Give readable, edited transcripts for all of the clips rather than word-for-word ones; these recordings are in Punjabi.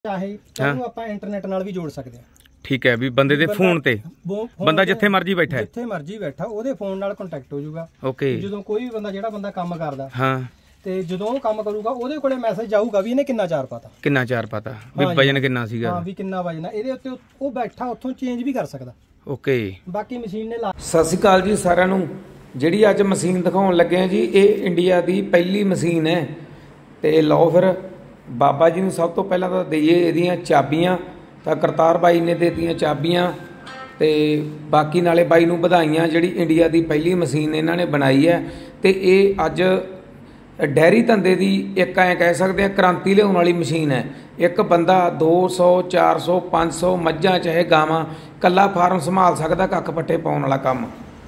ਚਾਹੇ ਉਹਨੂੰ ਆਪਾਂ ਇੰਟਰਨੈਟ ਨਾਲ ਵੀ ਜੋੜ ਸਕਦੇ ਹਾਂ। ਠੀਕ ਹੈ, ਵੀ ਬੰਦੇ ਦੇ ਫੋਨ ਤੇ ਬੰਦਾ ਜਿੱਥੇ ਮਰਜੀ ਬੈਠਾ ਹੈ, ਜਿੱਥੇ ਮਰਜੀ ਬੈਠਾ ਉਹਦੇ ਫੋਨ ਨਾਲ ਕੰਟੈਕਟ ਹੋ ਜਾਊਗਾ। ਓਕੇ, ਜਦੋਂ ਕੋਈ ਵੀ ਬੰਦਾ ਜਿਹੜਾ ਬੰਦਾ ਕੰਮ ਕਰਦਾ ਹਾਂ ਤੇ ਜਦੋਂ ਉਹ ਕੰਮ ਕਰੂਗਾ ਉਹਦੇ ਕੋਲੇ ਮੈਸੇਜ ਜਾਊਗਾ ਵੀ ਇਹਨੇ ਕਿੰਨਾ ਚਾਰ ਪਾਤਾ, ਕਿੰਨਾ ਚਾਰ ਪਾਤਾ, ਵੀ ਵਜਨ ਕਿੰਨਾ ਸੀਗਾ, ਹਾਂ ਵੀ ਕਿੰਨਾ ਵਜਨ ਹੈ ਇਹਦੇ ਉੱਤੇ, ਉਹ ਬੈਠਾ ਉੱਥੋਂ ਚੇਂਜ ਵੀ ਕਰ ਸਕਦਾ। ਓਕੇ, ਬਾਕੀ ਮਸ਼ੀਨ ਨੇ ਸਤਿ ਸ਼੍ਰੀ ਅਕਾਲ ਜੀ ਸਾਰਿਆਂ ਨੂੰ। ਜਿਹੜੀ ਅੱਜ ਮਸ਼ੀਨ ਦਿਖਾਉਣ ਲੱਗੇ ਆ ਜੀ, ਇਹ ਇੰਡੀਆ ਦੀ ਪਹਿਲੀ ਮਸ਼ੀਨ ਹੈ। ਤੇ ਲਓ ਫਿਰ ਬਾਬਾ ਜੀ ਨੂੰ ਸਭ ਤੋਂ ਪਹਿਲਾਂ ਤਾਂ ਦਈਏ ਇਹਦੀਆਂ ਚਾਬੀਆਂ। ਤਾਂ ਕਰਤਾਰ ਬਾਈ ਨੇ ਦੇ ਦਿੱਤੀਆਂ ਚਾਬੀਆਂ, ਤੇ ਬਾਕੀ ਨਾਲੇ ਬਾਈ ਨੂੰ ਵਧਾਈਆਂ, ਜਿਹੜੀ ਇੰਡੀਆ ਦੀ ਪਹਿਲੀ ਮਸ਼ੀਨ ਇਹਨਾਂ ਨੇ ਬਣਾਈ ਹੈ। ਤੇ ਇਹ ਅੱਜ ਡੈਰੀ ਧੰਦੇ ਦੀ ਇੱਕ ਐਂ ਕਹਿ ਸਕਦੇ ਆ ਕ੍ਰਾਂਤੀ ਲਿਆਉਣ ਵਾਲੀ ਮਸ਼ੀਨ ਹੈ। ਇੱਕ ਬੰਦਾ 200 400 500 ਮੱਝਾਂ ਚਾਹੇ ਗਾਵਾਂ ਕੱਲਾ ਫਾਰਮ ਸੰਭਾਲ ਸਕਦਾ, ਕੱਖ ਪੱਠੇ ਪਾਉਣ ਵਾਲਾ ਕੰਮ।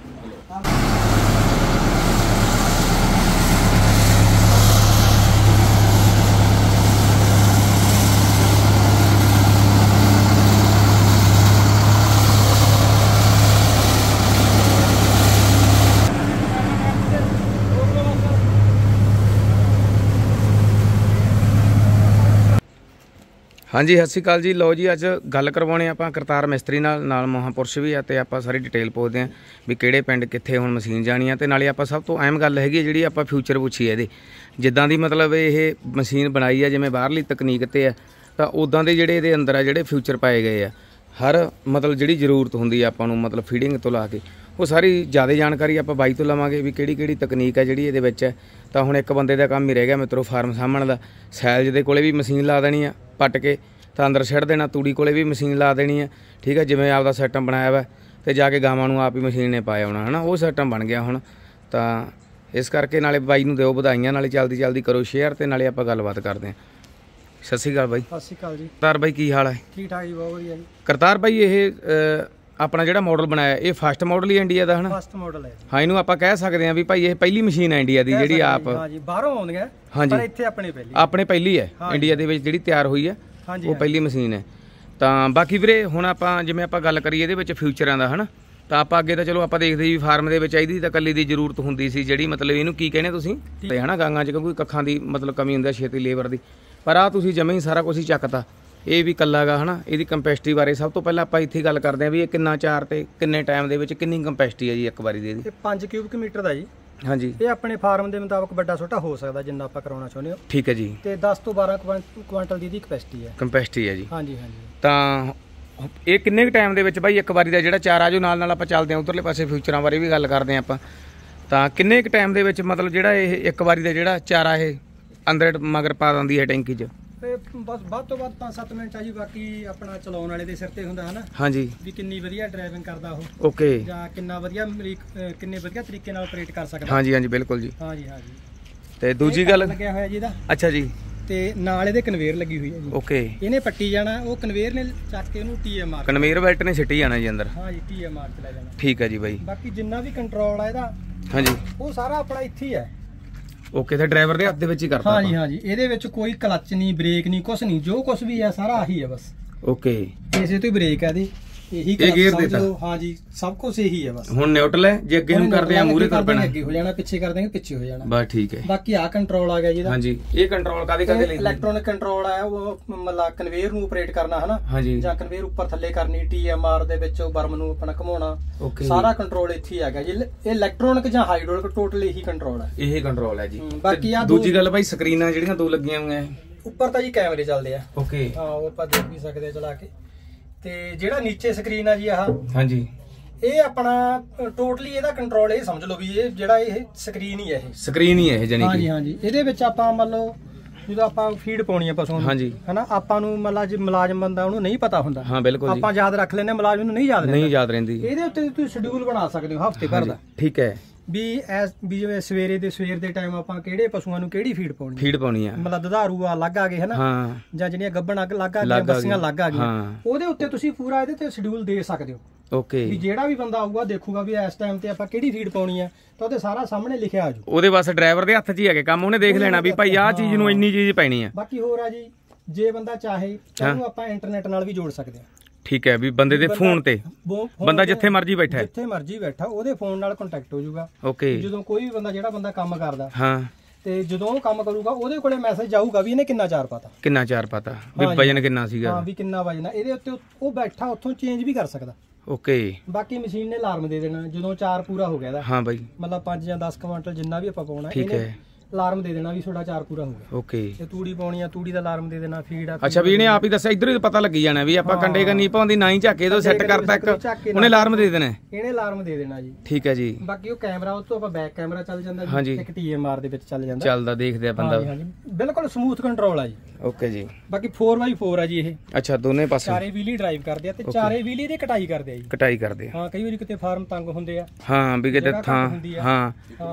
ਹਾਂਜੀ ਸਤਿ ਸ਼੍ਰੀ ਅਕਾਲ ਜੀ। ਲਓ ਜੀ ਅੱਜ ਗੱਲ ਕਰਵਾਉਣੇ ਆਪਾਂ ਕਰਤਾਰ ਮਿਸਤਰੀ ਨਾਲ ਮਹਾਂਪੁਰਸ਼ ਵੀ ਆ, ਤੇ ਆਪਾਂ ਸਾਰੀ ਡਿਟੇਲ ਪੁੱਛਦੇ ਆਂ ਵੀ ਕਿਹੜੇ ਪਿੰਡ ਕਿੱਥੇ ਹੁਣ ਮਸ਼ੀਨ ਜਾਣੀ ਆ। ਤੇ ਨਾਲੇ ਆਪਾਂ ਸਭ ਤੋਂ ਅਹਿਮ ਗੱਲ ਹੈਗੀ ਜਿਹੜੀ ਆਪਾਂ ਫਿਊਚਰ ਪੁੱਛੀ ਇਹਦੇ, ਜਿੱਦਾਂ ਦੀ ਮਤਲਬ ਇਹ ਮਸ਼ੀਨ ਬਣਾਈ ਆ ਜਿਵੇਂ ਬਾਹਰਲੀ ਤਕਨੀਕ ਤੇ ਆ, ਤਾਂ ਉਦਾਂ ਦੇ ਜਿਹੜੇ ਇਹਦੇ ਅੰਦਰ ਆ ਜਿਹੜੇ ਫਿਊਚਰ ਪਾਏ ਗਏ ਆ, ਹਰ ਮਤਲਬ ਜਿਹੜੀ ਜ਼ਰੂਰਤ ਹੁੰਦੀ ਆ ਆਪਾਂ ਨੂੰ, ਮਤਲਬ ਫੀਡਿੰਗ ਤੋਂ ਲਾ ਕੇ ਉਹ ਸਾਰੀ ਜ਼ਿਆਦਾ ਜਾਣਕਾਰੀ ਆਪਾਂ ਬਾਈ ਤੋਂ ਲਵਾਂਗੇ ਵੀ ਕਿਹੜੀ ਕਿਹੜੀ ਤਕਨੀਕ ਹੈ ਜਿਹੜੀ ਇਹਦੇ ਵਿੱਚ ਹੈ। ਤਾਂ ਹੁਣ ਇੱਕ ਬੰਦੇ ਦਾ ਕੰਮ ਹੀ ਰਹਿ ਗਿਆ ਮਿੱਤਰੋ ਫਾਰਮ ਸਾਂਭਣ ਦਾ। ਸੈਲਜ ਦੇ ਕੋਲੇ ਵੀ ਮਸ਼ੀਨ ਲਾ ਦੇਣੀ ਆ ਪੱਟ ਕੇ, ਤਾਂ ਅੰਦਰ ਛੱਡ ਦੇਣਾ। ਤੂੜੀ ਕੋਲੇ ਵੀ ਮਸ਼ੀਨ ਲਾ ਦੇਣੀ ਆ, ਠੀਕ ਹੈ, ਜਿਵੇਂ ਆਪਦਾ ਸਿਸਟਮ ਬਣਾਇਆ ਵਾ, ਤੇ ਜਾ ਕੇ ਗਾਵਾਂ ਨੂੰ ਆਪ ਹੀ ਮਸ਼ੀਨ ਨੇ ਪਾਇਆ ਹੋਣਾ ਹੈ ਨਾ, ਉਹ ਸਿਸਟਮ ਬਣ ਗਿਆ ਹੁਣ। ਤਾਂ ਇਸ ਕਰਕੇ ਨਾਲੇ ਬਾਈ ਨੂੰ ਦਿਓ ਵਧਾਈਆਂ, ਨਾਲੇ ਜਲਦੀ ਕਰੋ ਸ਼ੇਅਰ, ਤੇ ਨਾਲੇ ਆਪਾਂ ਗੱਲਬਾਤ ਕਰਦੇ ਹਾਂ। ਸਤਿ ਸ਼੍ਰੀ ਅਕਾਲ ਬਾਈ। ਸਤਿ ਸ਼੍ਰੀ ਅਕਾਲ ਜੀ। ਕਰਤਾਰ ਬਾਈ ਕੀ ਹਾਲ ਹੈ? ਠੀਕ ਠਾਕ ਜੀ, ਬਹੁਤ ਵਧੀਆ ਜੀ। ਕਰਤਾਰ ਬਾਈ ਇਹ ਆਪਣਾ ਜਿਹੜਾ ਮਾਡਲ ਬਣਾਇਆ ਇਹ ਫਸਟ ਮਾਡਲ ਹੀ ਇੰਡੀਆ ਦਾ ਹੈ ਨਾ? ਫਸਟ ਮਾਡਲ ਹੈ ਹਾਂ, ਇਹਨੂੰ ਆਪਾਂ ਕਹਿ ਸਕਦੇ ਹਾਂ ਵੀ ਭਾਈ ਇਹ ਪਹਿਲੀ ਮਸ਼ੀਨ ਹੈ ਇੰਡੀਆ ਦੀ ਜਿਹੜੀ ਆਪ, ਹਾਂਜੀ ਬਾਹਰੋਂ ਆਉਂਦੀਆਂ ਹਾਂਜੀ, ਪਰ ਇੱਥੇ ਆਪਣੇ ਪਹਿਲੀ ਹੈ ਇੰਡੀਆ ਦੇ ਵਿੱਚ ਜਿਹੜੀ ਤਿਆਰ ਹੋਈ ਹੈ, ਉਹ ਪਹਿਲੀ ਮਸ਼ੀਨ ਹੈ। ਤਾਂ ਬਾਕੀ ਵੀਰੇ ਹੁਣ ਆਪਾਂ ਜਿਵੇਂ ਆਪਾਂ ਗੱਲ ਕਰੀਏ ਇਹਦੇ ਵਿੱਚ ਫਿਊਚਰਾਂ ਦਾ ਹਨਾ, ਤਾਂ ਆਪਾਂ ਅੱਗੇ ਤਾਂ ਚਲੋ ਆਪਾਂ ਦੇਖਦੇ ਜੀ ਫਾਰਮ ਦੇ ਵਿੱਚ ਇਹਦੀ ਤਾਂ ਇਕੱਲੀ ਦੀ ਜ਼ਰੂਰਤ ਹੁੰਦੀ ਸੀ, ਜਿਹੜੀ ਮਤਲਬ ਇਹਨੂੰ ਕੀ ਕਹਿੰਦੇ ਤੁਸੀਂ ਤੇ ਹਨਾ ਗਾਂਗਾਂ 'ਚ ਕਿਉਂਕਿ ਕੱਖਾਂ ਦੀ ਮਤਲਬ ਕਮੀ ਹੁੰਦੀ ਹੈ, ਛੇਤੀ ਲੇਬਰ ਦੀ। ਪਰ ਆ ਤੁਸੀਂ ਜਮੇ ਹੀ ਸਾਰਾ ਕੁਝ ਹੀ ਚੱਕਤਾ, ਇਹ ਵੀ ਕੱਲਾ ਗਾ ਹਨਾ। ਇਹਦੀ ਕੰਪੈਸਿਟੀ ਬਾਰੇ ਸਭ ਤੋਂ ਪਹਿਲਾਂ ਆਪਾਂ ਇੱਥੇ ਗੱਲ ਕਰਦੇ ਹਾਂ ਵੀ ਇਹ ਕਿੰਨਾ ਚਾਰ ਤੇ ਕਿੰਨੇ ਟਾਈਮ ਦੇ ਵਿੱਚ ਕਿੰਨੀ ਕੰਪੈਸਿਟੀ ਹੈ ਜੀ ਇੱਕ ਵਾਰੀ ਦੀ ਇਹਦੀ? ਇਹ 5 ਕਿਊਬਿਕ ਮੀਟਰ ਦਾ ਜੀ। ਹਾਂਜੀ, ਇਹ ਆਪਣੇ ਫਾਰਮ ਦੇ ਮੁਤਾਬਕ ਵੱਡਾ ਛੋਟਾ ਹੋ ਸਕਦਾ ਜਿੰਨਾ ਆਪਾਂ ਕਰਾਉਣਾ ਚਾਹੁੰਦੇ ਹੋ। ਠੀਕ ਹੈ ਜੀ। ਤੇ 10 ਤੋਂ 12 ਕੁਆਂਟਲ ਦੀ ਕਪੈਸਿਟੀ ਹੈ। ਕੰਪੈਸਿਟੀ ਹੈ ਜੀ। ਹਾਂਜੀ ਹਾਂਜੀ। ਤਾਂ ਇਹ ਕਿੰਨੇ ਕੁ ਟਾਈਮ ਦੇ ਵਿੱਚ ਬਾਈ ਇੱਕ ਵਾਰੀ ਦਾ ਜਿਹੜਾ ਚਾਰਾ ਜੋ ਨਾਲ ਆਪਾਂ ਚੱਲਦੇ ਹਾਂ ਉਧਰਲੇ ਪਾਸੇ ਫਿਊਚਰਾਂ ਬਾਰੇ ਵੀ ਗੱਲ ਕਰਦੇ ਹਾਂ ਆਪਾਂ, ਤਾਂ ਕਿੰਨੇ ਕੁ ਟਾਈਮ ਦੇ ਵਿੱਚ ਮਤਲਬ ਜਿਹੜਾ ਇਹ ਇੱਕ ਵਾਰੀ ਦਾ ਜਿਹੜਾ ਚਾਰਾ ਇਹ ਅੰਦਰ ਮਗਰ ਪਾ ਦਿੰਦੀ ਹੈ ਟੈਂਕੀ 'ਚ? ਤੇ ਬਸ ਵੱਧ ਤੋਂ ਵੱਧ 5-7 ਮਿੰਟ ਆ ਜੀ। ਬਾਕੀ ਆਪਣਾ ਚਲਾਉਣ ਵਾਲੇ ਦੇ ਸਿਰ ਤੇ ਹੁੰਦਾ ਹਨਾ। ਹਾਂਜੀ, ਵੀ ਕਿੰਨੀ ਵਧੀਆ ਡਰਾਈਵਿੰਗ ਕਰਦਾ ਉਹ, ਓਕੇ, ਜਾਂ ਕਿੰਨੇ ਵਧੀਆ ਤਰੀਕੇ ਨਾਲ ਆਪਰੇਟ ਕਰ ਸਕਦਾ। ਹਾਂਜੀ ਹਾਂਜੀ ਬਿਲਕੁਲ ਜੀ। ਹਾਂਜੀ ਹਾਂਜੀ। ਤੇ ਦੂਜੀ ਗੱਲ ਲੱਗਿਆ ਹੋਇਆ ਜੀ ਇਹਦਾ। ਅੱਛਾ ਜੀ। ਤੇ ਨਾਲ ਇਹਦੇ ਕਨਵੇਅਰ ਲੱਗੀ ਹੋਈ ਹੈ ਜੀ। ਓਕੇ, ਇਹਨੇ ਪੱਟੀ ਜਾਣਾ, ਉਹ ਕਨਵੇਅਰ ਨੇ ਚੱਕ ਕੇ ਉਹਨੂੰ TMR ਕਨਵੇਅਰ ਬੈਲਟ ਨੇ ਸਿੱਟੀ ਜਾਣਾ ਜੀ ਅੰਦਰ। ਹਾਂਜੀ, TMR ਚ ਲੈ ਜਾਣਾ। ਠੀਕ ਹੈ ਜੀ ਬਾਈ। ਬਾਕੀ ਜਿੰਨਾ ਵੀ ਕੰਟਰੋਲ ਆ ਇਹਦਾ, ਹਾਂਜੀ, ਉਹ ਸਾਰਾ ਆਪਣਾ ਇੱਥੇ ਹੀ ਹੈ। ਓਕੇ, ਤੇ ਡਰਾਈਵਰ ਦੇ ਹੱਥ ਦੇ ਵਿੱਚ ਹੀ ਕਰਦਾ? ਹਾਂਜੀ ਹਾਂਜੀ। ਇਹਦੇ ਵਿੱਚ ਕੋਈ ਕਲੱਚ ਨਹੀਂ, ਬ੍ਰੇਕ ਨਹੀਂ, ਕੁਛ ਨਹੀਂ, ਜੋ ਕੁਛ ਵੀ ਹੈ ਸਾਰਾ ਆਹੀ ਹੈ ਬਸ। ਓਕੇ, ਇਸੇ ਤੋਂ ਹੀ ਬ੍ਰੇਕ ਹੈ ਇਹਦੀ, ਇਹੀ ਗੇਅਰ ਦੇਤਾ। ਹਾਂਜੀ, ਸਭ ਕੁਝ ਇਹੀ ਹੈ ਬਸ। ਹੁਣ ਨਿਊਟਰਲ ਹੈ, ਜੇ ਅੱਗੇ ਨੂੰ ਕਰਦੇ ਆ ਮੂਹਰੇ ਕਰ ਪੈਣਾ, ਅੱਗੇ ਹੋ ਜਾਣਾ, ਪਿੱਛੇ ਕਰ ਦੇਂਗੇ ਪਿੱਛੇ ਹੋ ਜਾਣਾ, ਬਸ ਠੀਕ ਹੈ। ਬਾਕੀ ਆ ਕੰਟਰੋਲ ਆ ਗਿਆ ਜੀ ਇਹਦਾ। ਹਾਂਜੀ, ਇਹ ਕੰਟਰੋਲ ਕਾਦੇ ਲਈ? ਇਲੈਕਟ੍ਰੋਨਿਕ ਕੰਟਰੋਲ ਹੈ, ਉਹ ਮਤਲਬ ਕਨਵੇਅਰ ਨੂੰ ਆਪਰੇਟ ਕਰਨਾ ਹਨਾ, ਜਾਂ ਕਨਵੇਅਰ ਉੱਪਰ ਥੱਲੇ ਕਰਨੀ, TMR ਦੇ ਵਿੱਚ ਬਰਮ ਨੂੰ ਆਪਣਾ ਘੁਮਾਉਣਾ, ਸਾਰਾ ਕੰਟਰੋਲ ਇੱਥੇ ਹੀ ਹੈਗਾ ਜੀ। ਇਹ ਇਲੈਕਟ੍ਰੋਨਿਕ ਜਾਂ ਹਾਈਡ੍ਰੋਲਿਕ ਟੋਟਲ ਇਹੀ ਕੰਟਰੋਲ ਹੈ। ਇਹ ਕੰਟਰੋਲ ਹੈ ਜੀ। ਬਾਕੀ ਆ ਦੂਜੀ ਗੱਲ ਬਾਈ, ਸਕਰੀਨਾਂ ਜਿਹੜੀਆਂ ਦੋ ਲੱਗੀਆਂ ਹੋਈਆਂ ਉੱਪਰ ਤਾਂ ਜੀ ਕੈਮਰੇ ਚੱਲਦੇ ਆ। ਓਕੇ, ਹਾਂ, ਉਹ ਆਪਾਂ ਦੇਖ ਵੀ ਸਕਦੇ ਆ ਚਲਾ ਕੇ। ਤੇ ਜਿਹੜਾ ਨੀਚੇ ਸਕਰੀਨ ਆ ਜੀ ਆਹ, ਹਾਂਜੀ, ਇਹ ਆਪਣਾ ਟੋਟਲੀ ਇਹਦਾ ਕੰਟਰੋਲ, ਇਹ ਸਮਝ ਲਓ ਵੀ ਇਹ ਜਿਹੜਾ ਇਹ ਸਕਰੀਨ ਹੀ ਹੈ, ਇਹ ਸਕਰੀਨ ਹੀ ਹੈ ਇਹ ਜਾਨੀ ਕਿ। ਹਾਂਜੀ ਹਾਂਜੀ। ਇਹਦੇ ਵਿੱਚ ਆਪਾਂ ਮੰਨ ਲਓ ਜਦੋਂ ਆਪਾਂ ਫੀਡ ਪਾਉਣੀ ਆ ਪਸ਼ੂਆਂ ਨੂੰ, ਹਾਂਜੀ, ਹਨਾ, ਆਪਾਂ ਨੂੰ ਮਤਲਬ ਜੇ ਮੁਲਾਜ਼ਮ ਬੰਦਾ ਉਹਨੂੰ ਨਹੀਂ ਪਤਾ ਹੁੰਦਾ, ਹਾਂ ਬਿਲਕੁਲ, ਆਪਾਂ ਯਾਦ ਰੱਖ ਲੈਂਦੇ, ਮੁਲਾਜ਼ਮ ਨੂੰ ਨਹੀਂ ਯਾਦ ਰਹਿੰਦੀ। ਇਹਦੇ ਉੱਤੇ ਤੁਸੀਂ ਸ਼ਡਿਊਲ ਬਣਾ ਸਕਦੇ ਹੋ ਹਫ਼ਤੇ ਭਰ ਦਾ। ਠੀਕ ਹੈ। ਵੀ ਜਿਵੇਂ ਸਵੇਰ ਦੇ ਟਾਈਮ ਆਪਾਂ ਕਿਹੜੇ ਪਸ਼ੂਆਂ ਨੂੰ ਕਿਹੜੀ ਫੀਡ ਪਾਉਣੀ ਆ, ਮਤਲਬ ਦੁਧਾਰੂ ਆ ਲੱਗ ਆ ਗਏ ਹਨਾ, ਜਾਂ ਜਿਹੜੀਆਂ ਗੱਭਣ ਲੱਗ ਆ ਗਈਆਂ, ਬੱਸੀਆਂ ਲੱਗ ਆ ਗਈਆਂ, ਉਹਦੇ ਉੱਤੇ ਤੁਸੀਂ ਪੂਰਾ ਇਹਦੇ ਤੇ ਸ਼ਡਿਊਲ ਦੇ ਸਕਦੇ ਹੋ। ਓਕੇ, ਵੀ ਜਿਹੜਾ ਵੀ ਬੰਦਾ ਆਊਗਾ ਦੇਖੂਗਾ ਵੀ ਇਸ ਟਾਈਮ ਤੇ ਆਪਾਂ ਕਿਹੜੀ ਫੀਡ ਪਾਉਣੀ ਆ, ਤਾਂ ਉਹਦੇ ਸਾਰਾ ਸਾਹਮਣੇ ਲਿਖਿਆ ਆਜੂ। ਉਹਦੇ ਬਸ ਡਰਾਈਵਰ ਦੇ ਹੱਥ 'ਚ ਹੀ ਹੈਗੇ ਕੰਮ, ਉਹਨੇ ਦੇਖ ਲੈਣਾ ਵੀ ਭਾਈ ਆਹ ਚੀਜ਼ ਨੂੰ ਇੰਨੀ ਚੀਜ਼ ਪੈਣੀ ਆ। ਬਾਕੀ ਹੋਰ ਆ ਜੀ, ਜੇ ਬੰਦਾ ਚਾਹੇ ਤਾਂ ਉਹਨੂੰ ਆਪਾਂ ਇੰਟਰਨੈਟ ਨਾਲ ਵੀ ਜੋੜ ਸਕਦੇ ਆ। ਠੀਕ ਹੈ, ਵੀ ਬੰਦੇ ਦੇ ਫੋਨ ਤੇ ਬੰਦਾ ਜਿੱਥੇ ਮਰਜੀ ਬੈਠਾ ਉਹਦੇ ਫੋਨ ਨਾਲ ਕੰਟੈਕਟ ਹੋ ਜਾਊਗਾ। ਓਕੇ, ਜਦੋਂ ਕੋਈ ਵੀ ਬੰਦਾ ਜਿਹੜਾ ਬੰਦਾ ਕੰਮ ਕਰਦਾ, ਹਾਂ, ਤੇ ਜਦੋਂ ਉਹ ਕੰਮ ਕਰੂਗਾ ਉਹਦੇ ਕੋਲੇ ਮੈਸੇਜ ਜਾਊਗਾ ਵੀ ਇਹਨੇ ਕਿੰਨਾ ਚਾਰ ਪਾਤਾ, ਵੀ ਵਜਨ ਕਿੰਨਾ ਸੀਗਾ, ਹਾਂ ਵੀ ਕਿੰਨਾ ਵਜਨ ਆ ਇਹਦੇ ਉੱਤੇ। ਉਹ ਬੈਠਾ ਉੱਥੋਂ ਚੇਂਜ ਵੀ ਕਰ ਸਕਦਾ। ਓਕੇ। ਬਾਕੀ ਮਸ਼ੀਨ ਨੇ ਅਲਾਰਮ ਦੇ ਦੇਣਾ ਜਦੋਂ ਚਾਰ ਪੂਰਾ ਹੋ ਗਿਆ ਇਹਦਾ। ਹਾਂ ਬਾਈ, ਮਤਲਬ 5 ਜਾਂ 10 ਕੁਇੰਟਲ ਜਿੰਨਾ ਵੀ ਆਪਾਂ ਪਾਉਣਾ, ਠੀਕ ਹੈ, ਅਲਾਰਮ ਦੇ ਦੇਣਾ ਵੀ ਤੁਹਾਡਾ ਚਾਰ ਪੂਰਾ ਹੋ ਗਿਆ। ਓਕੇ। ਤੇ ਤੂੜੀ ਪਾਉਣੀ ਆ, ਤੂੜੀ ਦਾ ਅਲਾਰਮ ਦੇ ਦੇਣਾ, ਫੀਡ ਆ। ਅੱਛਾ, ਵੀ ਇਹਨੇ ਆਪ ਹੀ ਦੱਸਿਆ, ਇਧਰ ਹੀ ਪਤਾ ਲੱਗੀ ਜਾਣਾ ਵੀ ਆਪਾਂ ਕੰਡੇ ਕੰਨੀ ਪਾਉਂਦੀ ਨਾ ਹੀ ਝਾਕੇ ਤੋਂ ਸੈੱਟ ਕਰਤਾ ਇੱਕ, ਉਹਨੇ ਅਲਾਰਮ ਦੇ ਦੇਣਾ। ਇਹਨੇ ਅਲਾਰਮ ਦੇ ਦੇਣਾ ਜੀ। ਠੀਕ ਹੈ ਜੀ। ਬਾਕੀ ਉਹ ਕੈਮਰਾ ਉਸ ਤੋਂ ਆਪਾਂ ਬੈਕ ਕੈਮਰਾ ਚੱਲ ਜਾਂਦਾ ਜੀ, ਇੱਕ TMR ਦੇ ਵਿੱਚ ਚੱਲ ਜਾਂਦਾ, ਚੱਲਦਾ ਦੇਖਦੇ ਆ ਬੰਦਾ। ਹਾਂਜੀ, ਬਿਲਕੁਲ ਸਮੂਥ ਕੰਟਰੋਲ ਆ ਜੀ। ਓਕੇ ਜੀ। ਬਾਕੀ 4x4 ਆ ਜੀ ਇਹ। ਅੱਛਾ, ਦੋਨੇ ਪਾਸੇ ਚਾਰੇ ਵੀਲੀ ਡਰਾਈਵ ਕਰਦੇ ਆ ਤੇ ਚਾਰੇ ਵੀਲੀ ਦੀ ਕਟਾਈ ਕਰਦੇ ਆ ਜੀ। ਕਟਾਈ ਕਰਦੇ ਆ, ਹਾਂ। ਕਈ ਵਾਰੀ ਕਿਤੇ ਫਾਰਮ ਤੰਗ ਹੁੰਦੇ ਆ, ਹਾਂ ਵੀ ਕਿਤੇ ਥਾਂ, ਹਾਂ।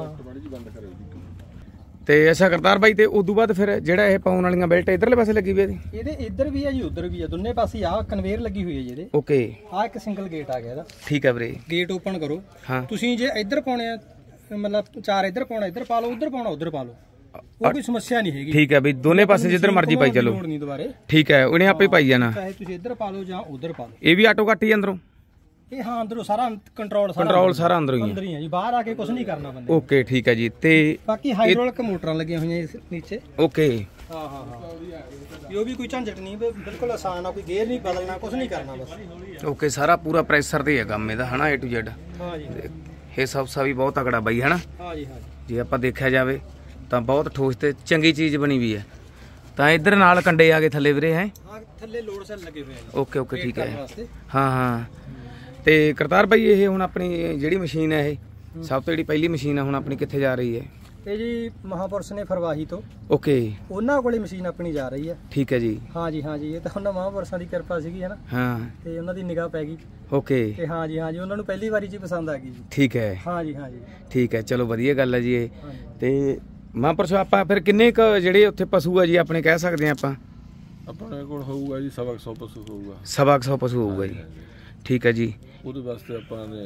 ਤੇ ਅੱਛਾ ਕਰਤਾਰ ਬਾਈ, ਤੇ ਉਦੋਂ ਬਾਅਦ ਫਿਰ ਜਿਹੜਾ ਇਹ ਪਾਉਣ ਵਾਲੀਆਂ ਬੈਲਟ ਇਧਰਲੇ ਪਾਸੇ ਲੱਗੀ ਵੀ ਇਹਦੇ ਇੱਧਰ ਵੀ ਆ ਜੀ, ਉਧਰ ਵੀ ਆ, ਦੋਨੇ ਪਾਸੇ ਆ ਕਨਵੇਅਰ ਲੱਗੀ ਹੋਈ ਹੈ ਜੀ ਇਹਦੇ। ਓਕੇ। ਆ ਇੱਕ ਸਿੰਗਲ ਗੇਟ ਆ ਗਿਆ ਇਹਦਾ। ਠੀਕ ਹੈ ਵੀਰੇ। ਗੇਟ ਓਪਨ ਕਰੋ, ਹਾਂ। ਤੁਸੀਂ ਜੇ ਇੱਧਰ ਪਾਉਣੇ ਆ, ਮਤਲਬ ਚਾਰ ਇੱਧਰ ਪਾਉਣਾ ਇੱਧਰ ਪਾ ਲਓ, ਉੱਧਰ ਪਾਉਣਾ ਉੱਧਰ ਪਾ ਲਓ, ਉਹ ਕੋਈ ਸਮੱਸਿਆ ਨਹੀਂ ਹੈਗੀ। ਠੀਕ ਹੈ ਬਈ, ਦੋਨੇ ਪਾਸੇ ਜਿੱਧਰ ਮਰਜ਼ੀ ਪਾਈ ਚਲੋ, ਲੋੜ ਨਹੀਂ ਦੁਬਾਰੇ। ਠੀਕ ਹੈ, ਉਹਨੇ ਆਪੇ ਪਾਈ ਜਾਣਾ, ਚਾਹੇ ਤੁਸੀਂ ਇੱਧਰ ਪਾ ਲਓ ਜਾਂ ਉੱਧਰ ਪਾ ਲਓ। ਇਹ ਵੀ ਆਟੋ ਕੱਟ ਹੀ ਅੰਦਰੋਂ? ਇਹ ਹਾਂ, ਅੰਦਰੋਂ ਸਾਰਾ ਕੰਟਰੋਲ ਸਾਰਾ ਅੰਦਰੋਂ ਹੀ ਹੈ ਜੀ, ਬਾਹਰ ਆ ਕੇ ਕੁਝ ਨਹੀਂ ਕਰਨਾ ਬੰਦੇ। ਓਕੇ, ਠੀਕ ਹੈ ਜੀ। ਤੇ ਬਾਕੀ ਹਾਈਡ੍ਰੋਲਿਕ ਮੋਟਰਾਂ ਲੱਗੀਆਂ ਹੋਈਆਂ ਇਸ ਨੀਚੇ। ਓਕੇ। ਹਾਂ ਹਾਂ ਹਾਂ, ਉਹ ਵੀ ਕੋਈ ਝੰਜਟ ਨਹੀਂ, ਬਿਲਕੁਲ ਆਸਾਨ ਆ, ਕੋਈ ਗੇਅਰ ਨਹੀਂ ਬਦਲਣਾ, ਕੁਝ ਨਹੀਂ ਕਰਨਾ ਬਸ। ਓਕੇ, ਸਾਰਾ ਪੂਰਾ ਪ੍ਰੈਸ਼ਰ ਤੇ ਹੈ ਕੰਮ ਇਹਦਾ, ਹਨਾ, A to Z। ਹਾਂ ਜੀ। ਇਹ ਸਬਸਾ ਵੀ ਬਹੁਤ ਤਕੜਾ ਬਾਈ, ਹਨਾ। ਹਾਂ ਜੀ, ਹਾਂ ਜੀ। ਜੇ ਆਪਾਂ ਦੇਖਿਆ ਜਾਵੇ ਤਾਂ ਬਹੁਤ ਠੋਸ ਤੇ ਚੰਗੀ ਚੀਜ਼ ਬਣੀ ਵੀ ਹੈ। ਤਾਂ ਇੱਧਰ ਨਾਲ ਕੰਡੇ ਆ ਗਏ ਥੱਲੇ ਵੀਰੇ, ਹੈ? ਹਾਂ, ਥੱਲੇ ਲੋਡ ਸੈੱਲ ਲੱਗੇ ਹੋਏ ਆ। ਓਕੇ ਓਕੇ, ਠੀਕ ਹੈ। ਹਾਂ ਹਾਂ। ਤੇ ਕਰਤਾਰ ਬਾਈ, ਇਹ ਹੁਣ ਆਪਣੀ ਜਿਹੜੀ ਮਸ਼ੀਨ ਹੈ, ਇਹ ਸਭ ਤੋਂ ਜਿਹੜੀ ਪਹਿਲੀ ਮਸ਼ੀਨ ਹੈ ਹੁਣ ਆਪਣੀ, ਕਿੱਥੇ ਜਾ ਰਹੀ ਹੈ ਇਹ ਜੀ? ਮਹਾਪੁਰਸ਼ ਨੇ ਫਰਵਾਹੀ ਤੋਂ। ਓਕੇ। ਉਹਨਾਂ ਕੋਲੇ ਮਸ਼ੀਨ ਆਪਣੀ ਜਾ ਰਹੀ ਹੈ। ਠੀਕ ਹੈ ਜੀ। ਹਾਂ ਜੀ, ਹਾਂ ਜੀ। ਇਹ ਤਾਂ ਉਹਨਾਂ ਮਹਾਪੁਰਸ਼ਾਂ ਦੀ ਕਿਰਪਾ ਸੀਗੀ, ਹੈ ਨਾ। ਹਾਂ। ਤੇ ਉਹਨਾਂ ਦੀ ਨਿਗਾਹ ਪੈ ਗਈ। ਓਕੇ। ਤੇ ਹਾਂ ਜੀ, ਹਾਂ ਜੀ, ਉਹਨਾਂ ਨੂੰ ਪਹਿਲੀ ਵਾਰੀ ਚ ਪਸੰਦ ਆ ਗਈ ਜੀ। ਠੀਕ ਹੈ। ਹਾਂ ਜੀ, ਹਾਂ ਜੀ। ਠੀਕ ਹੈ, ਚਲੋ ਵਧੀਆ ਗੱਲ ਹੈ ਜੀ ਇਹ। ਤੇ ਮਹਾਂਪੁਰਸ਼, ਆਪਾਂ ਫਿਰ ਕਿੰਨੇ ਕ ਜਿਹੜੇ ਉੱਥੇ ਪਸ਼ੂ ਆ ਜੀ ਆਪਣੇ, ਕਹਿ ਸਕਦੇ ਆ ਆਪਾਂ? ਆਪਣੇ ਕੋਲ ਹੋਊਗਾ ਜੀ 100 ਪਸ਼ੂ ਹੋਊਗਾ। 100 ਪਸ਼ੂ ਹੋਊਗਾ ਜੀ। ਠੀਕ ਹੈ ਜੀ। ਉਹਦੇ ਵਾਸਤੇ ਆਪਾਂ ਨੇ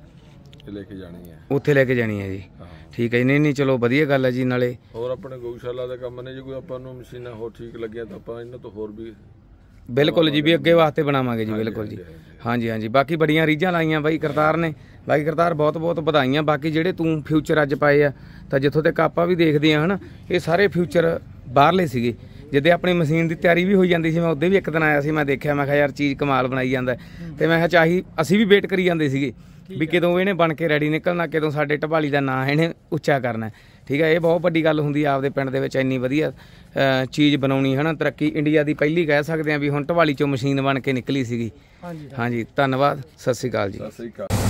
ਲੈ ਕੇ ਜਾਣੀ ਹੈ, ਉੱਥੇ ਲੈ ਕੇ ਜਾਣੀ ਹੈ ਜੀ। ਠੀਕ ਹੈ ਜੀ। ਨਹੀਂ ਚਲੋ ਵਧੀਆ ਗੱਲ ਹੈ ਜੀ। ਨਾਲੇ ਹੋਰ ਆਪਣੇ ਗਊਸ਼ਾਲਾ ਦੇ ਕੰਮ ਨੇ, ਜੇ ਕੋਈ ਆਪਾਂ ਨੂੰ ਮਸ਼ੀਨਾਂ ਹੋਰ ਠੀਕ ਲੱਗੀਆਂ ਤਾਂ ਆਪਾਂ ਇਹਨਾਂ ਤੋਂ ਹੋਰ ਵੀ ਬਿਲਕੁਲ ਜੀ, ਵੀ ਅੱਗੇ ਵਾਸਤੇ ਬਣਾਵਾਂਗੇ ਜੀ। ਬਿਲਕੁਲ ਜੀ। ਹਾਂਜੀ ਹਾਂਜੀ। ਬਾਕੀ ਬੜੀਆਂ ਰੀਝਾਂ ਲਾਈਆਂ ਬਾਈ ਕਰਤਾਰ ਨੇ। ਬਾਕੀ ਕਰਤਾਰ, ਬਹੁਤ ਬਹੁਤ ਵਧਾਈਆਂ। ਬਾਕੀ ਜਿਹੜੇ ਤੂੰ ਫਿਊਚਰ ਅੱਜ ਪਾਏ ਆ, ਤਾਂ ਜਿੱਥੋਂ ਤੱਕ ਆਪਾਂ ਵੀ ਦੇਖਦੇ ਆ, ਹਨਾ, ਇਹ ਸਾਰੇ ਫਿਊਚਰ ਬਾਹਰਲੇ ਸੀਗੇ। ਜਿੱਦੇ ਆਪਣੀ ਮਸ਼ੀਨ ਦੀ ਤਿਆਰੀ ਵੀ ਹੋਈ ਜਾਂਦੀ ਸੀ, ਮੈਂ ਉਹਦੇ ਵੀ ਇੱਕ ਦਿਨ ਆਇਆ ਸੀ, ਮੈਂ ਦੇਖਿਆ, ਮੈਂ ਕਿਹਾ ਯਾਰ ਚੀਜ਼ ਕਮਾਲ ਬਣਾਈ ਜਾਂਦਾ। ਤੇ ਮੈਂ ਕਿਹਾ ਅਸੀਂ ਵੀ ਵੇਟ ਕਰੀ ਜਾਂਦੇ ਸੀਗੇ ਵੀ ਕਦੋਂ ਇਹਨੇ ਬਣ ਕੇ ਰੈਡੀ ਨਿਕਲਣਾ, ਕਦੋਂ ਸਾਡੇ ਢਵਾਲੀ ਦਾ ਨਾਂ ਇਹਨੇ ਉੱਚਾ ਕਰਨਾ। ਠੀਕ ਹੈ, ਇਹ ਬਹੁਤ ਵੱਡੀ ਗੱਲ ਹੁੰਦੀ ਆ ਆਪਦੇ ਪਿੰਡ ਦੇ ਵਿੱਚ ਇੰਨੀ ਵਧੀਆ ਚੀਜ਼ ਬਣਾਉਣੀ, ਹਨਾ। ਤਰੱਕੀ ਇੰਡੀਆ ਦੀ ਪਹਿਲੀ ਕਹਿ ਸਕਦੇ ਆ ਵੀ ਹੁਣ ਢਵਾਲੀ ਚੋਂ ਮਸ਼ੀਨ ਬਣ ਕੇ ਨਿਕਲੀ ਸੀਗੀ। ਹਾਂਜੀ, ਧੰਨਵਾਦ। ਸਤਿ ਸ਼੍ਰੀ ਅਕਾਲ ਜੀ। ਸਤਿ ਸ਼੍ਰੀ ਅਕਾਲ।